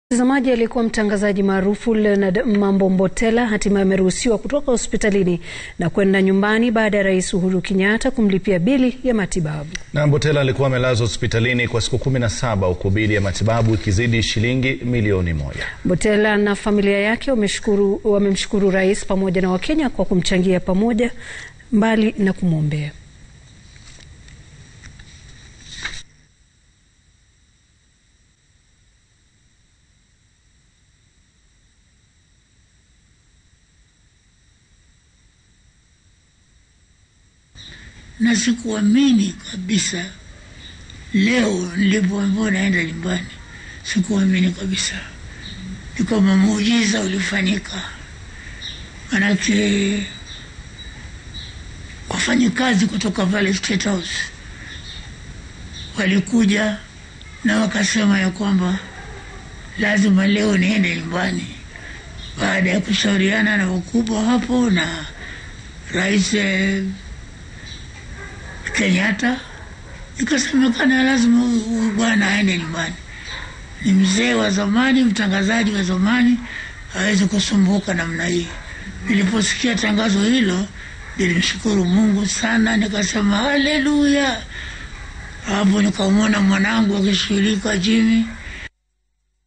Mtazamaji, alikuwa mtangazaji maarufu Leonard Mambo Mbotela hatimaye ameruhusiwa kutoka hospitalini na kwenda nyumbani baada ya Rais Uhuru Kenyatta kumlipia bili ya matibabu. Na Mbotela alikuwa amelazwa hospitalini kwa siku 17 huku bili ya matibabu ikizidi shilingi milioni 1. Mbotela na familia yake wamemshukuru Rais pamoja na Wakenya kwa kumchangia pamoja mbali na kumwombea. Na sikuamini kabisa leo nilipoambiwa naenda nyumbani. Sikuamini kabisa. Ni kama muujiza ulifanyika. Manake wafanyikazi kutoka pale State House walikuja na wakasema ya kwamba lazima leo niende nyumbani, baada ya kushauriana na wakubwa hapo na Rais Kenyatta. Ikasemekana lazima bwana aende nyumbani. Ni mzee wa zamani, mtangazaji wa zamani, hawezi kusumbuka namna hii. Niliposikia tangazo hilo nilimshukuru Mungu sana, nikasema haleluya. Hapo nikamwona mwanangu akishughulika Jimmy.